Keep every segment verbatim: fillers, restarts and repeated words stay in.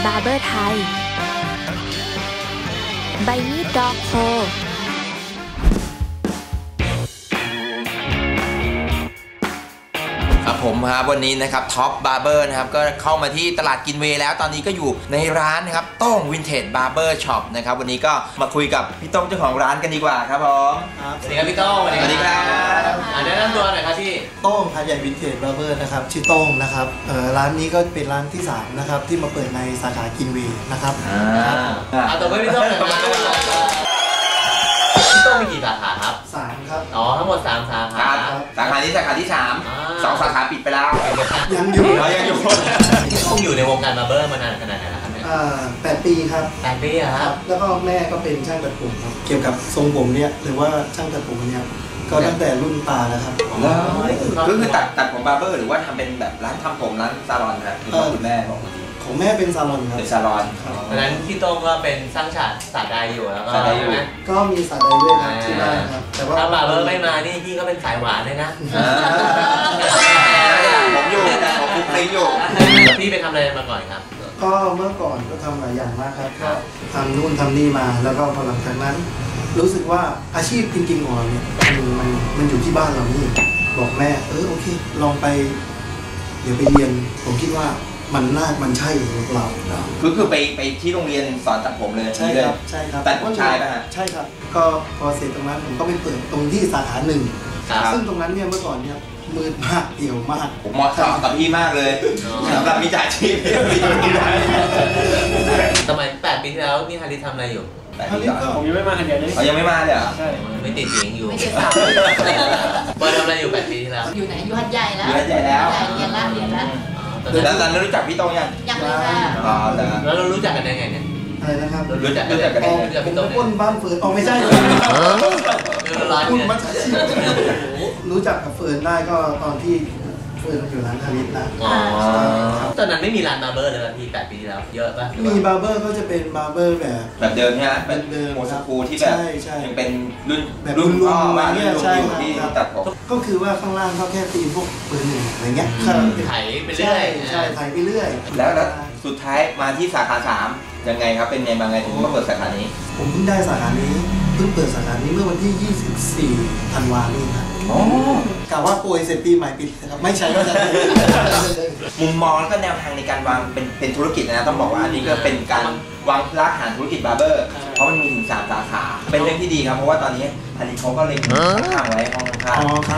บาร์เบอร์ไทยใบมีดดอกโพครับผมครับวันนี้นะครับท็อปบาร์เบอร์นะครับก็เข้ามาที่ตลาดกินเวย์แล้วตอนนี้ก็อยู่ในร้านนะครับโต้งวินเทจบาร์เบอร์ช็อปนะครับวันนี้ก็มาคุยกับพี่โต้งเจ้าของร้านกันดีกว่าครับผมครับสวัสดีครับพี่โต้งสวัสดีครับแนะนำตัวหน่อยครับพี่โต้งหาดใหญ่วินเทจบาร์เบอร์นะครับชื่อโต้งนะครับเอ่อร้านนี้ก็เป็นร้านที่สามนะครับที่มาเปิดในสาขากินเวย์นะครับอ่าเอาตัวพี่โต้งหน่อยครับพี่โต้งมีกี่สาขาครับสามครับอ๋อทั้งหมดสามสาขาสาขานี้สาขาที่สามสองสาขาปิดไปแล้วยังอยู่ยังอยู่พี่โต้งอยู่ในวงการบาร์เบอร์มานานขนาดไหนแล้วครับเนี่ยอ่าแปดปีครับแปดปีอะครับแล้วก็แม่ก็เป็นช่างตัดผมครับเกี่ยวกับทรงผมเนี่ยหรือว่าช่างตัดผมเนี่ยก็ตั้งแต่รุ่นตาแล้วครับก็คือตัดตัดผมบาร์เบอร์หรือว่าทำเป็นแบบร้านทำผมร้านซาลอนนะคือคุณแม่บอกของแม่เป็นซาลอนครับเป็นซาลอนเพราะฉะนั้นพี่โต้งก็เป็นช่างฉาดสาดใดอยู่แล้วก็ใช่ไหมก็มีสาดใดด้วยครับที่บ้านครับแต่ว่าถ้าบาร์เบอร์ไม่มานี่พี่ก็เป็นสายหวานเลยนะผมอยู่ผมคุกคลีอยู่พี่ไปทำอะไรมาก่อนครับก็เมื่อก่อนก็ทำหลายอย่างมากครับก็ทำนู่นทำนี่มาแล้วก็พอหลังจากนั้นรู้สึกว่าอาชีพจริงๆของเราเนี่ยมันมันมันอยู่ที่บ้านเรานี่บอกแม่เออโอเคลองไปเดี๋ยวไปเรียนผมคิดว่ามันน่ามันใช่ของเราคือคือไปไปที่โรงเรียนสอนตัดผมเลยใช่ครับใช่ครับตัดผู้ชายป่ะฮะใช่ครับก็พอเสร็จตรงนั้นผมก็ไปเปิดตรงที่สาขาหนึ่งซึ่งตรงนั้นเนี่ยเมื่อก่อนเนี่ยมืดมากเดี่ยวมากผมเหมาะกับพี่มากเลยสำหรับมิจฉาชีพสมัยแปดปีที่แล้วนี่ฮาริทำอะไรอยู่ผมยังไม่มาฮาริเลยเขายังไม่มาเลยเหรอใช่ไม่ติดเสียงอยู่ไม่ติดสาวเปิดทำอะไรอยู่แปดปีที่แล้วอยู่ไหนอยู่หัดใหญ่แล้วอยู่หัดใหญ่แล้วเรียนละเรียนละแล้วตอนนั้นรู้จักพี่โต้งยังยังเลยค่ะอ๋อแล้วเรารู้จักกันได้ไงเนี่ยอะไรนะครับรู้จักรู้จักกันได้รู้จักพี่โต้งคนบ้านเฟิร์นอ๋อไม่ใช่คุณมัชชีรู้จักกับเฟิร์นได้ก็ตอนที่เฟิร์นอยู่ร้านฮาริสนะตอนนั้นไม่มีร้านบาร์เบอร์เลยพี่แปดปีที่แล้วเยอะป่ะมีบาร์เบอร์ก็จะเป็นบาร์เบอร์แบบแบบเดิมใช่ไหมเป็นโมสกูที่แบบยังเป็นรุ่นแบบรุ่นพ่อมารุ่นลุงที่ตัดผมก็คือว่าข้างล่างเขาแค่ตีพวกปืนหนึ่งอะไรเงี้ยไถไปเรื่อยใช่ไถไปเรื่อยแล้วแล้วสุดท้ายมาที่สาขาสามยังไงครับเป็นไงบางไงถึงมาเปิดสาขานี้ผมเพิ่งได้สาขานี้เพิ่งเปิดสาขานี้เมื่อวันที่ยี่สิบสี่ธันวาคมนี้ครับอ๋อกะว่าโปรยเสร็จปีใหม่ปิดนะครับไม่ใช่ก็จะมุมมองแล้วก็แนวทางในการวางเป็นเป็นธุรกิจนะต้องบอกว่าอันนี้ก็เป็นการวางรากฐานธุรกิจบาร์เบอร์เพราะมันมีถึงสามสาขาเป็นเรื่องที่ดีครับเพราะว่าตอนนี้อันนี้เขาก็เล็งข้างไว้ห้องข้างอ๋อครับ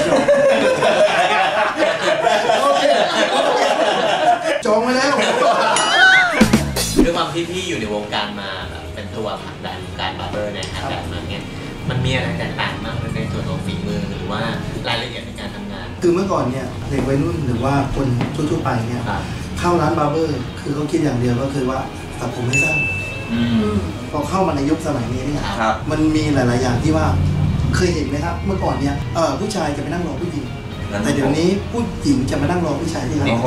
จองไว้แล้วด้วยความที่พี่อยู่ในวงการมาแบบเป็นตัวผลักดันการบาร์เบอร์ในหาดใหญ่มาเนี่ยมันมีอะไรแตกต่างมากในส่วนของฝีมือหรือว่ารายละเอียดในการทำงานคือเมื่อก่อนเนี่ยเด็กวัยรุ่นหรือว่าคนทั่วๆไปเนี่ยเข้าร้านบาร์เบอร์คือเขาคิดอย่างเดียวก็คือว่าตัดผมให้สั้นพอเข้ามาในยุคสมัยนี้เนี่ยมันมีหลายๆอย่างที่ว่าเคยเห็นไหมครับเมื่อก่อนเนี่ยผู้ชายจะไปนั่งรอผู้หญิงแต่เดี๋ยวนี้ผู้หญิงจะมานั่งรอผู้ชายที่ร้านโอ้โห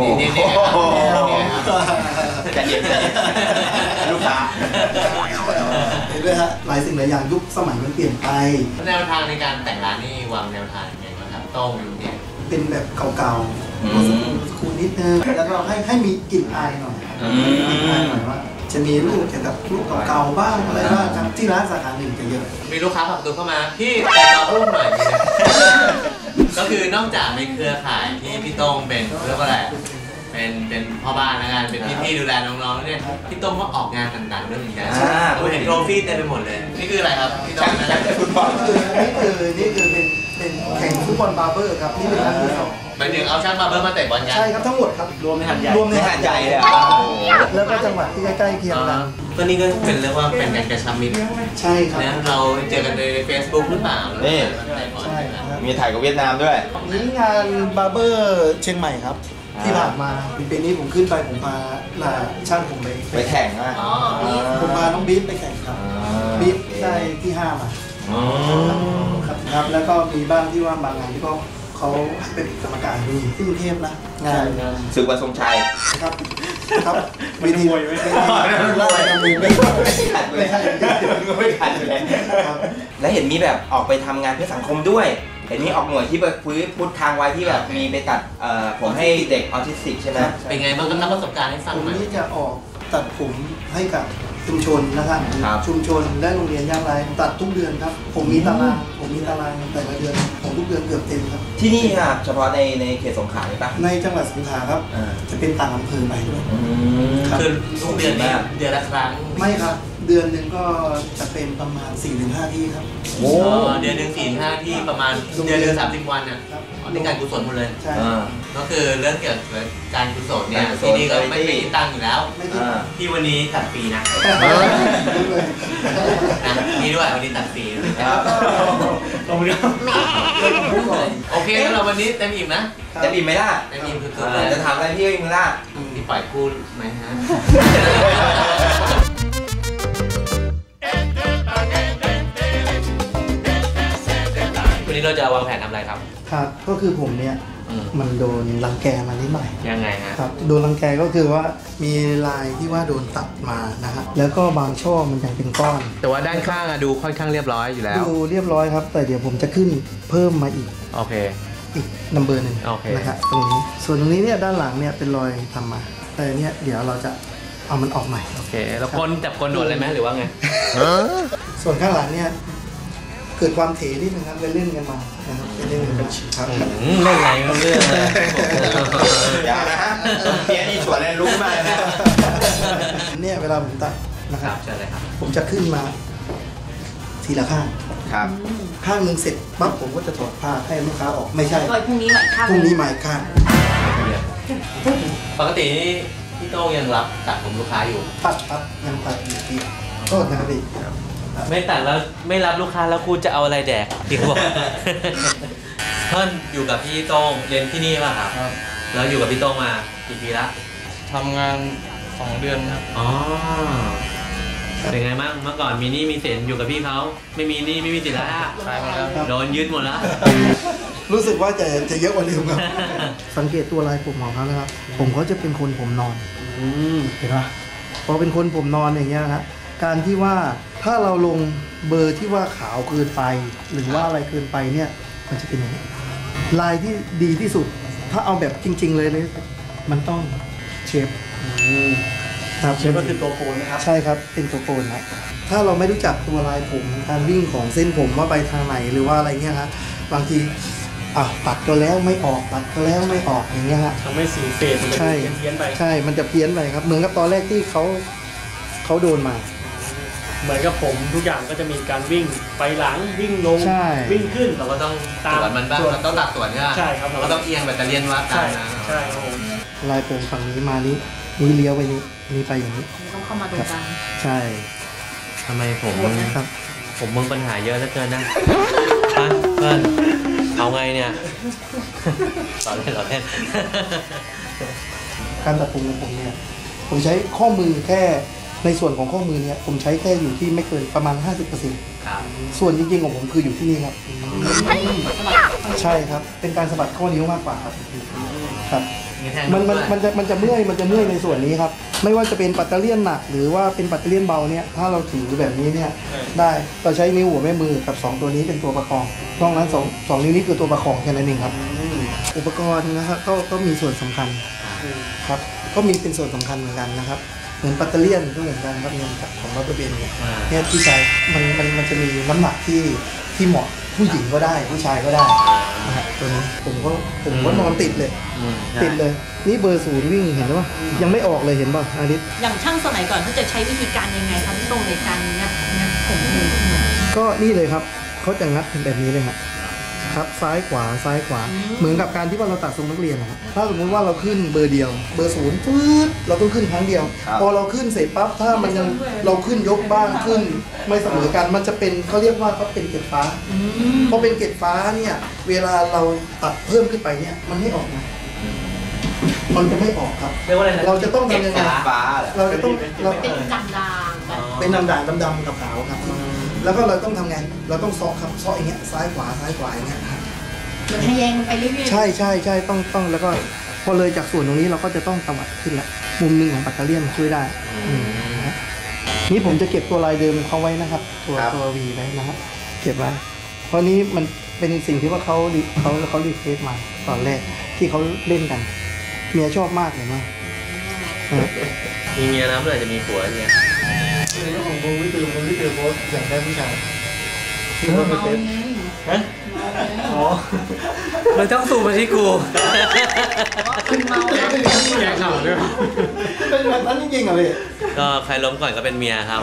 จะเย็นลูกค้าเห็นไหมฮะหลายสิ่งหลายอย่างยุคสมัยมันเปลี่ยนไปแนวทางในการแต่งร้านนี่วางแนวทางยังไงบ้างครับต้องเนี่ยเป็นแบบเก่าๆคูลนิดนึงแล้วก็ให้ให้มีกลิ่นอายหน่อยกลิ่นอายหน่อยว่าจะมีรูปเกี่ยวกับรูปเก่าๆบ้างอะไรบ้างครับที่ร้านสาขาหนึ่งจะเยอะมีลูกค้าผลักตัวเข้ามาพี่แต่งรูปหน่อยก็คือนอกจากในเครือข่ายที่พี่โต้งเป็นเรียกว่าอะไรเป็นเป็นพ่อบ้านนะงานเป็นพี่ๆดูแลน้องๆเนี่ยพี่โต้งก็ออกงานต่างๆด้วยเหมือนกันผมเห็นโทรฟี่เต็มไปหมดเลยนี่คืออะไรครับพี่โต้งนะฟุตบอลคือนี่คือนี่คือเป็นเป็นแข่งฟุตบอลบาร์เบอร์ครับนี่เป็นครั้งที่สองหมายถึงเอาช่างบาร์เบอร์มาเตะบอลกันใช่ครับทั้งหมดครับรวมในหาดใหญ่รวมในหาดใหญ่เลยแล้วก็จังหวัดที่ใกล้ๆเคียงกันก็นี่ก็เป็นเรียกว่าเป็นการกระชับมิตรใช่ครับเราเจอกันใน Facebook หรือเปล่านี่ใช่มีถ่ายกับเวียดนามด้วยนี่งานบาร์เบอร์เชียงใหม่ครับที่ผ่านมาปีนี้ผมขึ้นไปผมพาช่างผมไปไปแข่งนะผมพาน้องบิ๊กไปแข่งครับบิ๊กได้ที่ห้ามาครับแล้วก็มีบ้างที่ว่าบางงานที่ก็เขาเป็นกรรมการดูที่กรุงเทพนะงานศึกวันทรงชัยครับครับวิธีไม่ได้ไม่ไม่ขัดเลยไม่ขัดเลยแล้วเห็นมีแบบออกไปทำงานเพื่อสังคมด้วยเห็นมีออกหน่วยที่แบบพูดทางไว้ที่แบบมีไปตัดผมให้เด็กออทิสติกใช่ไหมเป็นไงบ้างครับประสบการณ์ให้ฟังหน่อยผมนี่จะออกตัดผมให้กับชุมชนนะครับชุมชนและโรงเรียนยากไร้ตัดทุกเดือนครับผมมีตารางผมมีตารางแต่ละเดือนผมทุกเดือนเกือบเต็มครับที่นี่ครับเฉพาะในในเขตสงขลาใช่ปะในจังหวัดสงขลาครับจะเป็นต่างอำเภอไปด้วยคือทุกเดือนนี้เดือนละครั้งไม่ครับเดือนหนึ่งก็จะเป็นประมาณ สี่ถึงห้า ที่ครับโอ้เดือนหนึ่ง สี่ถึงห้า ที่ประมาณเดือนเดือนสามสิบวันเนี่ยในการกุศลหมดเลยใช่ก็คือเรื่องเกี่ยวกับการกุศลเนี่ยที่นี่ก็ไม่ไม่ตั้งอยู่แล้วที่วันนี้ตัดฟรีนะนี่ด้วยวันนี้ตัดฟรีครับโอเคแล้วเราวันนี้เต็มอิ่มนะเต็มอิ่มไหมล่ะเต็มอิ่มคือจะถามอะไรพี่เองล่ะพี่ปล่อยกู้ไหมฮะวันนี้เราจะวางแผนทำอะไรครับครับก็คือผมเนี่ยมันโดนรังแกมานิดหน่อยยังไงฮะครับโดนรังแกก็คือว่ามีลายที่ว่าโดนตัดมานะฮะแล้วก็บางช่อมันยังเป็นก้อนแต่ว่าด้านข้างอะดูค่อนข้างเรียบร้อยอยู่แล้วดูเรียบร้อยครับแต่เดี๋ยวผมจะขึ้นเพิ่มมาอีกโอเคอีกนัมเบอร์หนึ่งนะครับตรงนี้ส่วนตรงนี้เนี่ยด้านหลังเนี่ยเป็นรอยทำมาแต่เนี่ยเดี๋ยวเราจะเอามันออกใหม่โอเคแล้วคนจับคนโดนอะไรไหมหรือว่าไงส่วนข้างหลังเนี่ยเกิดความเถนิดนึงครับไปเล่นกันมานะครับไปเล่นกันมาครับเล่นอะไรเรื่องอะไรอย่านะฮะเพี้ยนี่ชวนเล่นรู้มากนะเนี่ยเวลาผมตัดนะครับใช่เลยครับผมจะขึ้นมาทีละข้างครับข้างหนึ่งเสร็จปั๊บผมก็จะถอดผ้าให้ลูกค้าออกไม่ใช่พรุ่งนี้ใหม่ข้างพรุ่งนี้ใหม่ข้างปกติพี่โต้ยังรับตัดผมลูกค้าอยู่ตัดครับยังตัดอยู่ที่โทษนะครับพี่ไม่ตัดแล้วไม่รับลูกค้าแล้วครูจะเอาอะไรแดกพี่บอกเพิ่นอยู่กับพี่โต้งเรียนที่นี่ป่ะครับแล้วอยู่กับพี่โต้งมากี่ปีละทำงานสองเดือนครับอ๋อเป็นไงบ้างเมื่อก่อนมีหนี้มีสินอยู่กับพี่เขาไม่มีหนี้ไม่มีสินแล้วใช่ครับโดนยึดหมดแล้วรู้สึกว่าจะจะเยอะกว่าเดิมครับสังเกตตัวลายผมของเขานะครับผมเขาจะเป็นคนผมนอนเห็นปะพอเป็นคนผมนอนอย่างเงี้ยครับการที่ว่าถ้าเราลงเบอร์ที่ว่าขาวเกินไปหรือว่าอะไรเกินไปเนี่ยมันจะเป็นอย่างนี้ลายที่ดีที่สุดถ้าเอาแบบจริงๆเลยเลยมันต้องเชฟครับเชฟก็คือตัวโคนนะครับใช่ครับเป็นตัวโคนครับถ้าเราไม่รู้จักตัวลายผมการวิ่งของเส้นผมว่าไปทางไหนหรือว่าอะไรเงี้ยครับบางทีอ่ะตัดก็แล้วไม่ออกตัดก็แล้วไม่ออกอย่างเงี้ยฮะทำให้สีเฟดมันจะเพี้ยนไปใช่มันจะเพี้ยนไปครับเหมือนกับตอนแรกที่เขาเขาโดนมาเหมือนกับผมทุกอย่างก็จะมีการวิ่งไปหลังวิ่งลงวิ่งขึ้นเราก็ต้องตามมันบ้างเราต้องตัดส่วนใช่ไหมใช่ครับเราก็ต้องเอียงแบตเตอรี่ว่าตามนะใช่ครับผมลายผมฝั่งนี้มานี้นี้เลี้ยวไปนี้นี้ไปอย่างนี้ต้องเข้ามาตรงกลางใช่ทำไมผมครับผมมึงปัญหาเยอะเหลือเกินนะเพื่อนเอาไงเนี่ยต่อเล่นต่อเล่นการตัดผมของผมเนี่ยผมใช้ข้อมือแค่ในส่วนของข้อมือเนี่ยผมใช้แค่อยู่ที่ไม่เกินประมาณ ห้าสิบเปอร์เซ็นต์ครับส่วนจริงๆของผมคืออยู่ที่นี่ครับใช่ครับเป็นการสะบัดข้อนิ้วมากกว่าครับครับมันมันมันจะมันจะเมื่อยมันจะเมื่อยในส่วนนี้ครับไม่ว่าจะเป็นปัตเตอร์เลียนหนักหรือว่าเป็นปัตเตอร์เลียนเบาเนี่ยถ้าเราถือแบบนี้เนี่ยได้เราใช้นิ้วหัวแม่มือกับสองตัวนี้เป็นตัวประคองนอกนั้นสองสองนิ้วนี้คือตัวประคองแค่นั้นเองครับอุปกรณ์นะครับก็ก็มีส่วนสำคัญครับก็มีเป็นส่วนสำคัญเหมือนกันนะครับเหมือนปัตเตอร์เลียนก็เหมือนกันครับเนี่ยของรถเบนซ์เนี่ยเนี่ยที่ใช้มันมันมันจะมีน้ำหนักที่ที่เหมาะผู้หญิงก็ได้ผู้ชายก็ได้นะฮะตัวนี้ผมก็ผมก็นอนติดเลยติดเลยนี่เบอร์ศูนย์วิ่งเห็นป่ะยังไม่ออกเลยเห็นป่ะอาทิตย์อย่างช่างสมัยก่อนเขาจะใช้วิธีการยังไงครับตรงในการงัดงัดผมก็นี่เลยครับเขาจะงัดแบบนี้เลยครับครับซ้ายขวาซ้ายขวาเหมือนกับการที่ว่าเราตัดทรงนักเรียนนะครับถ้าสมมติว่าเราขึ้นเบอร์เดียวเบอร์ศูนย์ฟืดเราต้องขึ้นครั้งเดียวพอเราขึ้นเสร็จปั๊บถ้ามันยังเราขึ้นยกบ้างขึ้นไม่เสมอกันมันจะเป็นเขาเรียกว่าเขาเป็นเกล็ดฟ้าพอเป็นเกล็ดฟ้าเนี่ยเวลาเราตัดเพิ่มขึ้นไปเนี่ยมันไม่ออกนะมันจะไม่ออกครับเราจะต้องทำยังไงเราจะต้องเราเป็นดำดำเป็นดำดำดำๆกับขาวครับแล้วก็เราต้องทำไงเราต้องซอกครับซอกอย่างเงี้ยซ้ายขวาซ้ายขวาอย่างเงี้ยเหมือนทะแยงไปเรื่อยๆใช่ใช่ใช่ต้องต้องแล้วก็พอเลยจากส่วนตรงนี้เราก็จะต้องตวัดขึ้นละมุมหนึ่งของปัตเตอร์เลียนช่วยได้นี่ผมจะเก็บตัวลายเดิมเขาไว้นะครับตัวตัววีไว้นะครับเก็บไว้เพราะนี้มันเป็นสิ่งที่ว่าเขาเขาเขารีเควสมาตอนแรกที่เขาเล่นกันเมียชอบมากเลยนะมีเมียแล้วเมื่อไหร่จะมีผัวเนี่ยในเรื่องของวงวิตือวงวิตือโพสอยากได้ผู้ชายที่ว่าเป็นเฟซฮะอ๋อมันต้องสูบมาที่กูคุณเมาแล้วแย่ข่าวด้วยเป็นแบบนั้นจริงๆเหรอพี่ก็ใครล้มก่อนก็เป็นเมียครับ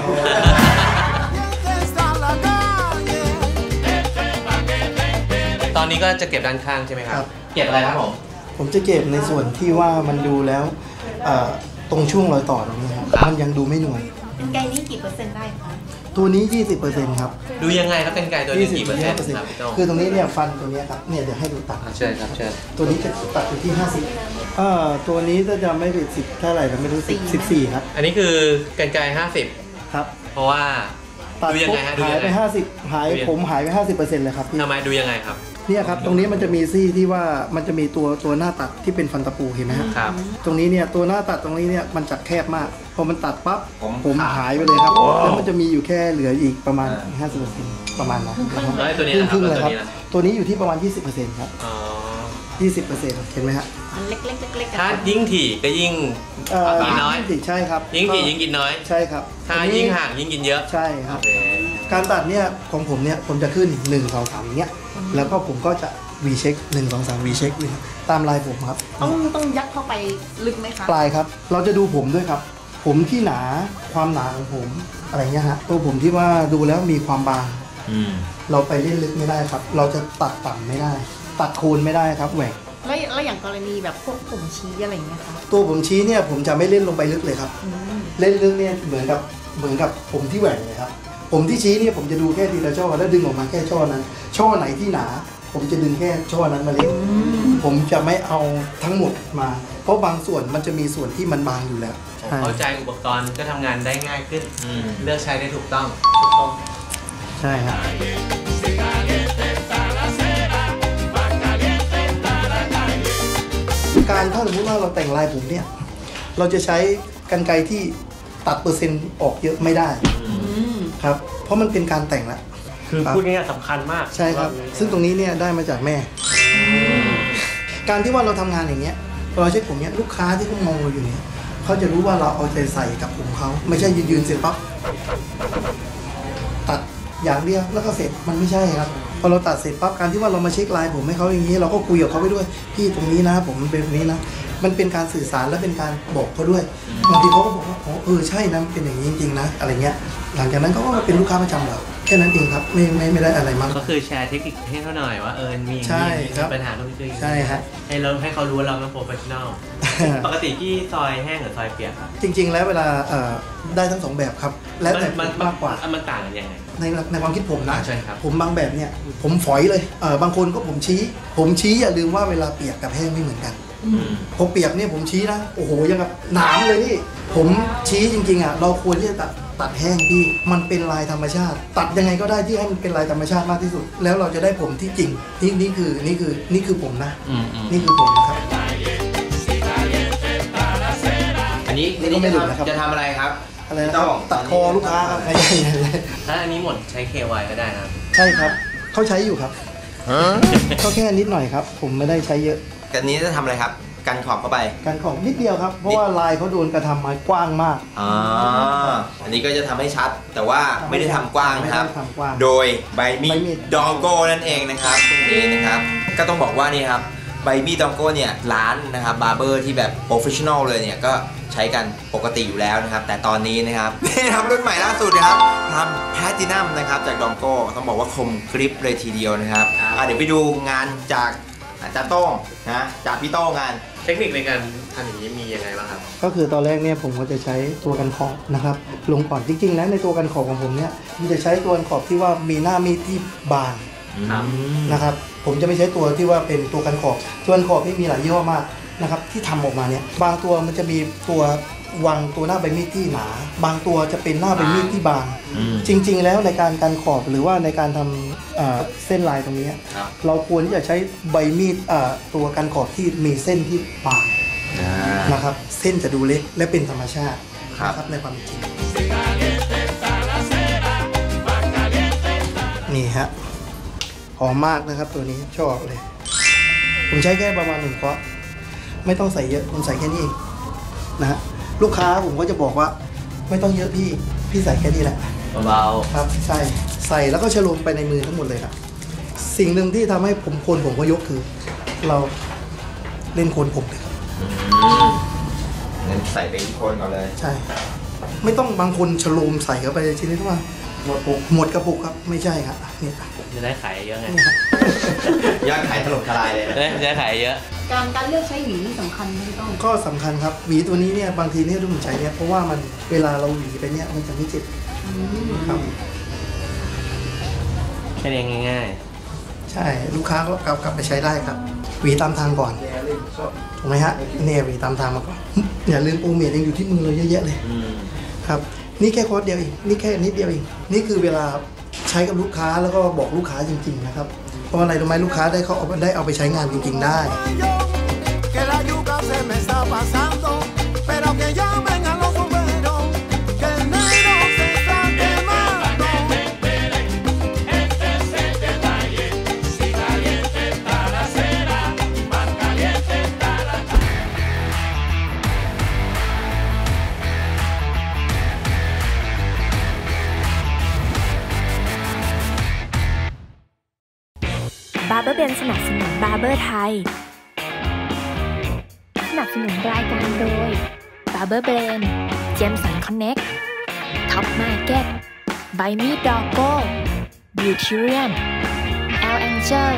ตอนนี้ก็จะเก็บด้านข้างใช่ไหมครับเก็บอะไรครับผมผมจะเก็บในส่วนที่ว่ามันดูแล้วตรงช่วงรอยต่อตรงนี้ครับมันยังดูไม่นวลเป็นไกนี้กี่เปอร์เซ็นต์ได้คะตัวนี้ ยี่สิบเปอร์เซ็นต์ ครับดูยังไงครับเป็นไกตัวนี้กี่เปอร์เซ็นต์ครับคือตรงนี้เนี่ยฟันตัวนี้ครับเนี่ยเดี๋ยวให้ดูตัดเชิญครับเชิญตัวนี้จะตัดอยู่ที่ห้าสิบเอ่อตัวนี้ถ้าจะไม่ผิดสิบเท่าไหร่เราไม่รู้สิบ สิบสี่ครับอันนี้คือกันไกห้าสิบครับเพราะว่าดูยังไงฮะหายไปห้าสิบหายผมหายไปห้าสิบเปอร์เซ็นต์เลยครับทำไมดูยังไงครับเนี่ยครับตรงนี้มันจะมีซี่ที่ว่ามันจะมีตัวตัวหน้าตัดที่เป็นฟันตะปูเห็นไหมครับตรงนี้เนี่ยตัวหน้าตัดตรงนี้เนี่ยมันจะแคบมากพอมันตัดปั๊บผมหายไปเลยครับแล้วมันจะมีอยู่แค่เหลืออีกประมาณ ห้าสิบเปอร์เซ็นต์ ประมาณนั้นแล้วตัวนี้ครึ่งเลยครับตัวนี้อยู่ที่ประมาณ ยี่สิบเปอร์เซ็นต์ ครับอ๋อยี่สิบเปอร์เซ็นต์ เห็นไหมฮะเล็กๆๆๆถ้ายิ่งถี่ก็ยิ่งกินน้อยใช่ครับยิ่งถี่ยิ่งกินน้อยใช่ครับถ้ายิ่งห่างยิ่งกินเยอะใช่ครับการตัดเนี่ยของผมเนี่ยผมจะขึ้นหนึ่ง สอง สามอย่างเงี้ยแล้วก็ผมก็จะV check หนึ่ง สอง สาม V check เลยตามลายผมครับต้องต้องยัดเข้าไปลึกไหมคะปลายครับเราจะดูผมด้วยครับผมที่หนาความหนาของผมอะไรเงี้ยฮะตัวผมที่ว่าดูแล้วมีความบางเราไปเล่นลึกไม่ได้ครับเราจะตัดต่ำไม่ได้ตัดโคนไม่ได้ครับแหวกแล้วแล้วอย่างกรณีแบบพวกผมชี้อะไรเงี้ยคะตัวผมชี้เนี่ยผมจะไม่เล่นลงไปลึกเลยครับเล่นลึกเนี่ยเหมือนกับเหมือนกับผมที่แหวกเลยครับผมที่ชี้เนี่ยผมจะดูแค่ทีละช่อแล้วดึงออกมาแค่ช่อนั้นช่อไหนที่หนาผมจะดึงแค่ช่อนั้นมาเล่นผมจะไม่เอาทั้งหมดมาเพราะบางส่วนมันจะมีส่วนที่มันบางอยู่แล้วเข้าใจอุปกรณ์ก็ทำงานได้ง่ายขึ้นเลือกใช้ได้ถูกต้องใช่ครับการถ้าสมมติว่าเราแต่งลายผมเนี่ยเราจะใช้กรรไกรที่ตัดเปอร์เซ็นต์ออกเยอะไม่ได้ครับเพราะมันเป็นการแต่งละคือพูดง่ายๆสำคัญมากใช่ครับซึ่งตรงนี้เนี่ยได้มาจากแม่การที่ว่าเราทำงานอย่างเงี้ยเราใช้ผมเนี้ยลูกค้าที่เขามองเราอยู่เนี่ยเขาจะรู้ว่าเราเอาใจใส่กับผมเขาไม่ใช่ยืนๆเสร็จปั๊บตัดอย่างเดียวแล้วก็เสร็จมันไม่ใช่ครับพอเราตัดเสร็จปั๊บการที่ว่าเรามาเช็คลายผมให้เขาอย่างนี้เราก็คุยกับเขาไปด้วยพี่ตรงนี้นะผมมันเป็นแบบนี้นะมันเป็นการสื่อสารและเป็นการบอกเขาด้วยบางทีเขาก็บอกว่าอ๋อเออใช่นะเป็นอย่างนี้จริงๆนะอะไรเงี้ยหลังจากนั้นเขาก็เป็นลูกค้าประจำเราแค่นั้นเองครับไม่ไม่ไม่ได้อะไรมากก็คือแชร์เทคนิคให้เขาหน่อยว่าเออมีปัญหาตรงนี้คือใช่ฮะให้เราให้เขารู้ว่าเราเป็นโปรเฟชชั่นอลปกติที่ซอยแห้งหรือซอยเปียกครับจริงๆแล้วเวลาได้ทั้งสองแบบครับแล้วแต่มากกว่ามันต่างกันยังไงในในความคิดผมนะใช่ครับผมบางแบบเนี่ยผมฝอยเลยเออบางคนก็ผมชี้ผมชี้อย่าลืมว่าเวลาเปียกกับแห้งไม่เหมือนกันผมเปียกเนี่ยผมชี้นะโอ้โหยังกับหนามเลยนี่ผมชี้จริงๆอ่ะเราควรที่จะตัดตัดแห้งพี่มันเป็นลายธรรมชาติตัดยังไงก็ได้ที่ให้มันเป็นลายธรรมชาติมากที่สุดแล้วเราจะได้ผมที่จริงนี่นี่คือนี่คือนี่คือผมนะนี่คือผมนะครับอันนี้นี่ไม่หลุดนะครับจะทำอะไรครับอะไรนะตัดคอลูกค้าครับถ้าอันนี้หมดใช้ เค วาย ก็ได้นะใช่ครับเขาใช้อยู่ครับเขาแค่นิดหน่อยครับผมไม่ได้ใช้เยอะกันนี้จะทำอะไรครับกันขอบเข้าไปกันขอบนิดเดียวครับเพราะว่าลายเขาโดนกระทำมากว้างมากอ๋ออันนี้ก็จะทำให้ชัดแต่ว่าไม่ได้ทำกว้างนะครับโดยใบมีดดองโก้นั่นเองนะครับนี่นะครับก็ต้องบอกว่านี่ครับใบมีดดองโก้เนี่ยร้านนะครับบาร์เบอร์ที่แบบโปรเฟชชั่นอลเลยเนี่ยก็ใช้กันปกติอยู่แล้วนะครับแต่ตอนนี้นะครับนี่ทำรุ่นใหม่ล่าสุดนะครับทำแพลตินัมนะครับจากดองโก้ต้องบอกว่าคมกริปเลยทีเดียวนะครับเดี๋ยวไปดูงานจากอาจารย์โต้งนะจากพี่โต้งงานเทคนิคในการทำอย่างนี้มียังไงบ้างครับก็คือตอนแรกเนี่ยผมก็จะใช้ตัวกันขอบนะครับลงก่อนจริงๆแล้วในตัวกันขอบของผมเนี่ยผมจะใช้ตัวกันขอบที่ว่ามีหน้ามีดที่บางนะครับผมจะไม่ใช้ตัวที่ว่าเป็นตัวกันขอบตัวกันขอบที่มีหลายยี่ห้อมากนะครับที่ทำออกมาเนี่ยบางตัวมันจะมีตัววางตัวหน้าใบมีดที่หนาบางตัวจะเป็นหน้าใบมีดที่บางจริงๆแล้วในการกันขอบหรือว่าในการทำเส้นลายตรงนี้เราควรที่จะใช้ใบมีดตัวกันขอบที่มีเส้นที่บางนะครับเส้นจะดูเล็กและเป็นธรรมชาตินะครับในความจริงนี่ฮะหอมมากนะครับตัวนี้ชอบเลยผมใช้แค่ประมาณหนึ่งเคาะไม่ต้องใส่เยอะผมใส่แค่นี้เองนะฮะลูกค้าผมก็จะบอกว่าไม่ต้องเยอะพี่พี่ใส่แค่นี้แหละเบาๆครับใช่ใส่แล้วก็ฉโลมไปในมือทั้งหมดเลยครับสิ่งหนึ่งที่ทำให้ผมโคนผมก็ยกคือเราเล่นโคนผมเลยครับงั้นใส่ไปที่โคนก่อนเลยใช่ไม่ต้องบางคนฉโลมใส่เข้าไปชิ้นนี้ทุกวันหมดปุกหมดกระปุกครับไม่ใช่ครับนี่จะได้ขายเยอะไงยอดขายถล่มทลายเลยจะได้ขายเยอะการการเลือกใช้หวีสำคัญไหมพี่ต้องก็สำคัญครับหวีตัวนี้เนี่ยบางทีเนี่ยที่ผมใช้เนี่ยเพราะว่ามันเวลาเราหวีไปเนี่ยมันจะไม่เจ็บครับแค่นี้ง่ายๆใช่ลูกค้าก็กลับกลับไปใช้ได้ครับหวีตามทางก่อนถูกไหมฮะเนี่ยหวีตามทางมาก่อนอย่าลืมโอเมียยังอยู่ที่มือเราเยอะแยะเลยครับนี่แค่คอร์สเดียวเองนี่แค่นิดเดียวเองนี่คือเวลาใช้กับลูกค้าแล้วก็บอกลูกค้าจริงๆนะครับเพราะอะไรรู้ไหมลูกค้าได้เขาเอาได้เอาไปใช้งานจริงๆได้บาร์เบอร์เบนสนับสนุนบาร์เบอร์ไทยสนับสนุนรายการโดยบาร์เบอร์เบนเจมสันคอนเน็กท็อปมาร์เก็ตไบมีดอกโก้บิวทีเรียนแอลแองเจล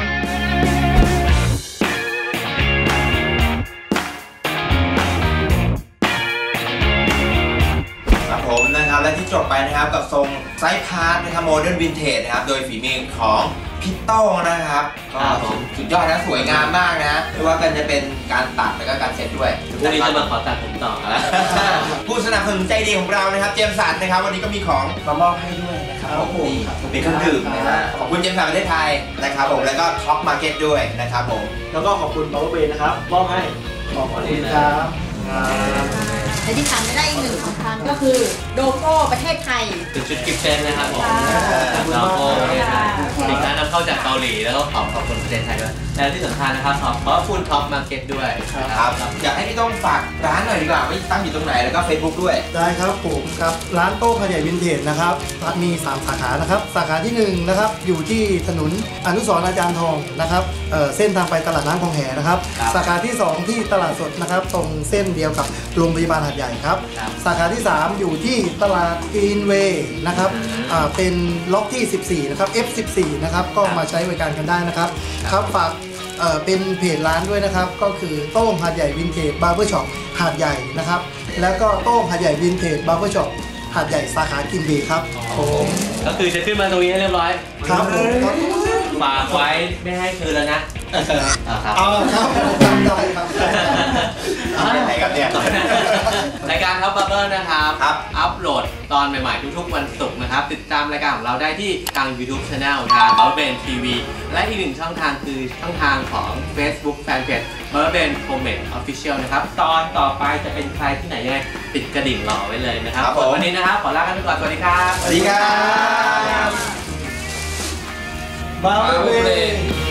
ครับผมนะครับและที่จบไปนะครับกับทรงไซส์พาร์ทนะครับโมเดิร์นวินเทจนะครับโดยฝีมือของพี่โต้งนะครับก็สุดยอดนะสวยงามมากนะไม่ว่ากันจะเป็นการตัดแล้วก็การเซ็ตด้วยพรุ่งนี้จะมาขอตัดผมต่อแล้วผู้สนับสนุนใจดีของเรานะครับเจมสันนะครับวันนี้ก็มีของมามอบให้ด้วยนะครับผมเป็นเครื่องดื่มนะฮะขอบคุณเจมสันประเทศไทยนะครับผมแล้วก็ท็อปมาร์เก็ตด้วยนะครับผมแล้วก็ขอบคุณบาร์เบอร์เบนนะครับมอบให้ขอบคุณครับและที่ขาดไม่ได้อีกหนึ่งสำคัญก็คือโลโก้ประเทศไทยเป็นชุดกิฟต์เซนนะครับผมโลโก้ประเทศไทยสินค้านำเข้าจากเกาหลีแล้วก็ขอบขอบคุณประเทศไทยด้วยและที่สำคัญนะครับขอบขอบคุณท็อปมาร์เก็ตด้วยครับอยากให้พี่ต้องฝากร้านหน่อยดีกว่าว่าตั้งอยู่ตรงไหนแล้วก็ Facebook ด้วยได้ครับผมครับร้านโต้ขยายวินเทจนะครับมีสามสาขานะครับสาขาที่หนึ่งนะครับอยู่ที่ถนนอนุสรณ์อาจารย์ทองนะครับเส้นทางไปตลาดน้ำคลองแหนะครับสาขาที่สองที่ตลาดสดนะครับตรงเส้นเดียวกับโรงพยาบาลหาดใหญ่ครับสาขาที่สามอยู่ที่ตลาดกรีนเวย์นะครับเป็นล็อกที่สิบสี่นะครับ เอฟ สิบสี่ นะครับก็มาใช้บริการกันได้นะครับครับฝากเป็นเพจร้านด้วยนะครับก็คือโต้งหาดใหญ่วินเทจบาร์เบอร์ช็อปหาดใหญ่นะครับแล้วก็โต้งหาดใหญ่วินเทจบาร์เบอร์ช็อปหาดใหญ่สาขากินเบย์ครับก็คือจะขึ้นมาตรงนี้ให้เรียบร้อยครับผมฝากไว้ไม่ให้คืนแล้วนะครับอ๋อครับจำได้ครับอะไรกับเนี่ยรายการท็อปบาร์เบอร์นะครับอัปโหลดตอนใหม่ๆทุกๆวันศุกร์นะครับติดตามรายการของเราได้ที่ทาง YouTube Channel ทาง บาร์เบอร์เบน ที วี และอีกหนึ่งช่องทางคือช่องทางของ Facebook Fanpage บาร์เบอร์เบน Comment Official นะครับตอนต่อไปจะเป็นใครที่ไหนยังไงติดกระดิ่งรอไว้เลยนะครับวันนี้นะครับขอลากันไปก่อนสวัสดีครับสวัสดีครับบาร์เบอร์เบน